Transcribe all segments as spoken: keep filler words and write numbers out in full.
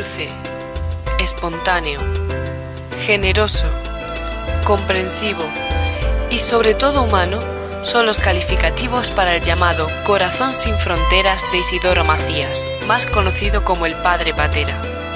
dulce, espontáneo, generoso, comprensivo y sobre todo humano son los calificativos para el llamado corazón sin fronteras de Isidoro Macías, más conocido como el Padre Patera.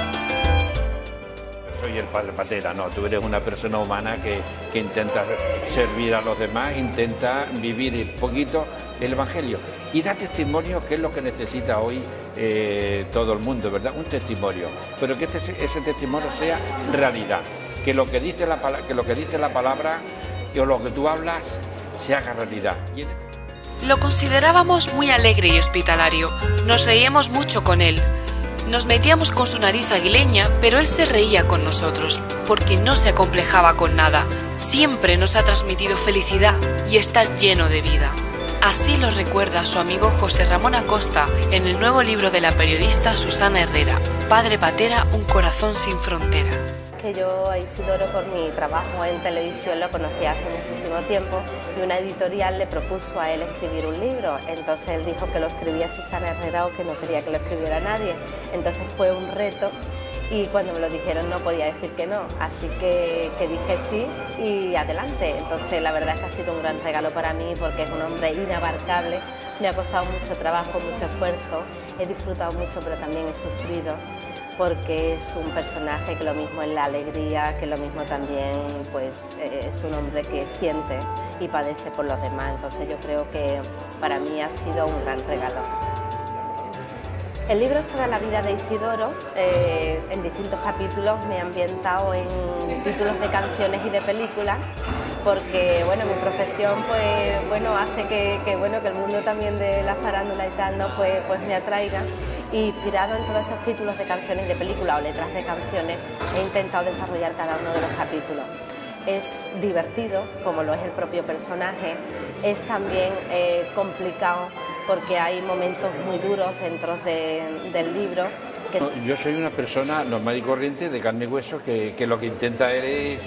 Soy el Padre Patera, no, tú eres una persona humana que, que intenta servir a los demás, intenta vivir un poquito el Evangelio y da testimonio, que es lo que necesita hoy eh, todo el mundo, ¿verdad? Un testimonio, pero que este, ese testimonio sea realidad, que lo que dice la, que lo que dice la palabra o lo que tú hablas se haga realidad. Lo considerábamos muy alegre y hospitalario, nos reíamos mucho con él. Nos metíamos con su nariz aguileña, pero él se reía con nosotros, porque no se acomplejaba con nada. Siempre nos ha transmitido felicidad y estar lleno de vida. Así lo recuerda su amigo José Ramón Acosta en el nuevo libro de la periodista Susana Herrera, Padre Patera, un corazón sin frontera. Que yo a Isidoro, por mi trabajo en televisión, lo conocí hace muchísimo tiempo y una editorial le propuso a él escribir un libro. Entonces él dijo que lo escribía Susana Herrera o que no quería que lo escribiera nadie. Entonces fue un reto y cuando me lo dijeron no podía decir que no. Así que, que dije sí y adelante. Entonces la verdad es que ha sido un gran regalo para mí porque es un hombre inabarcable. Me ha costado mucho trabajo, mucho esfuerzo. He disfrutado mucho, pero también he sufrido, porque es un personaje que lo mismo es la alegría, que lo mismo también pues, eh, es un hombre que siente y padece por los demás. Entonces yo creo que para mí ha sido un gran regalo. El libro es toda la vida de Isidoro, eh, en distintos capítulos me he ambientado en títulos de canciones y de películas, porque bueno, mi profesión pues, bueno, hace que, que, bueno, que el mundo también de la farándula y tal, ¿no? pues, pues me atraiga. Y inspirado en todos esos títulos de canciones y de películas o letras de canciones, he intentado desarrollar cada uno de los capítulos. Es divertido, como lo es el propio personaje, es también eh, complicado porque hay momentos muy duros dentro de, del libro. Que... Yo soy una persona normal y corriente, de carne y hueso, que, que lo que intenta es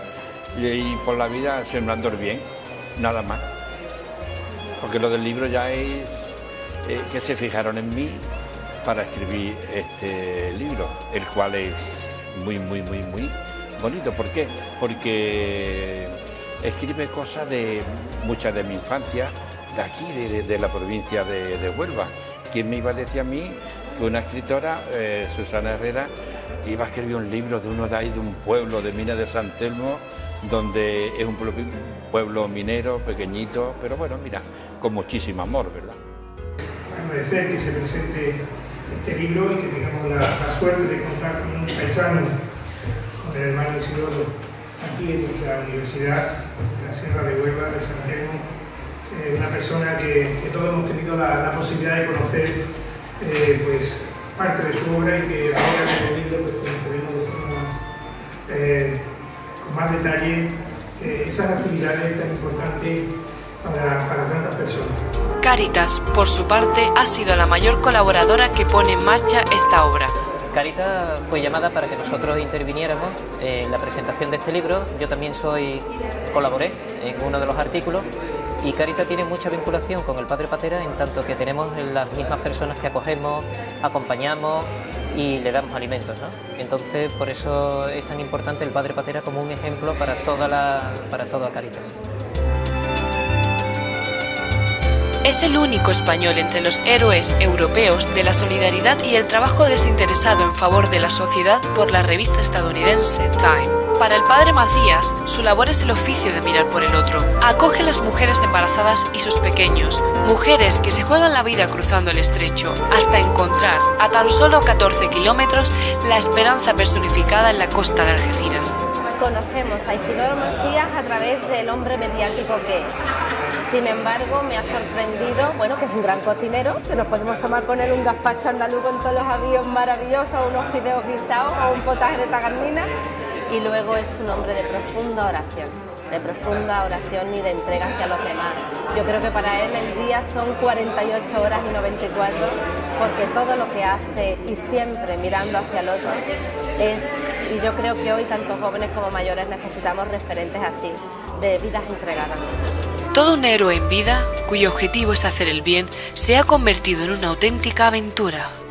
ir por la vida sembrando el bien, nada más. Porque lo del libro ya es eh, que se fijaron en mí para escribir este libro, el cual es muy, muy, muy, muy bonito. ¿Por qué? Porque escribe cosas de muchas de mi infancia, de aquí, de, de la provincia de, de Huelva. ¿Quién me iba a decir a mí que una escritora, eh, Susana Herrera, iba a escribir un libro de uno de ahí, de un pueblo de Minas de San Telmo, donde es un pueblo, un pueblo minero, pequeñito, pero bueno, mira, con muchísimo amor, ¿verdad? Agradecer que se presente este libro y que tengamos la, la suerte de contar con un paisano, con el hermano Isidoro, aquí en nuestra universidad de la Sierra de Huelva, de San Telmo, eh, una persona que, que todos hemos tenido la, la posibilidad de conocer eh, pues, parte de su obra y que ahora en el libro pues, conoceremos de forma, eh, con más detalle eh, esas actividades tan importantes para, para tantas personas. Cáritas, por su parte, ha sido la mayor colaboradora que pone en marcha esta obra. Cáritas fue llamada para que nosotros interviniéramos en la presentación de este libro. Yo también soy, colaboré en uno de los artículos y Cáritas tiene mucha vinculación con el Padre Patera en tanto que tenemos las mismas personas que acogemos, acompañamos y le damos alimentos, ¿no? Entonces, por eso es tan importante el Padre Patera como un ejemplo para toda, la, para toda Cáritas. Es el único español entre los héroes europeos de la solidaridad y el trabajo desinteresado en favor de la sociedad por la revista estadounidense Time. Para el Padre Macías, su labor es el oficio de mirar por el otro. Acoge a las mujeres embarazadas y sus pequeños, mujeres que se juegan la vida cruzando el estrecho, hasta encontrar, a tan solo catorce kilómetros, la esperanza personificada en la costa de Algeciras. Conocemos a Isidoro Macías a través del hombre mediático que es. Sin embargo, me ha sorprendido, bueno, que es un gran cocinero, que nos podemos tomar con él un gazpacho andaluz con todos los avíos maravillosos, unos fideos guisados o un potaje de tagarnina, y luego es un hombre de profunda oración, de profunda oración y de entrega hacia los demás. Yo creo que para él el día son cuarenta y ocho horas y noventa y cuatro, porque todo lo que hace y siempre mirando hacia el otro es, y yo creo que hoy tanto jóvenes como mayores necesitamos referentes así, de vidas entregadas. Todo un héroe en vida, cuyo objetivo es hacer el bien, se ha convertido en una auténtica aventura.